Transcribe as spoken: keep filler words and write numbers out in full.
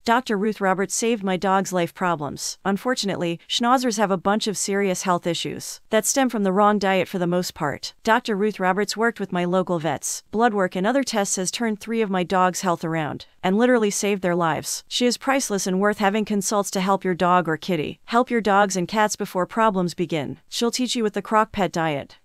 Doctor Ruth Roberts saved my dog's life problems. Unfortunately, Schnauzers have a bunch of serious health issues that stem from the wrong diet for the most part. Doctor Ruth Roberts worked with my local vets. Blood work and other tests has turned three of my dog's health around and literally saved their lives. She is priceless and worth having consults to help your dog or kitty. Help your dogs and cats before problems begin. She'll teach you with the Crockpet Diet.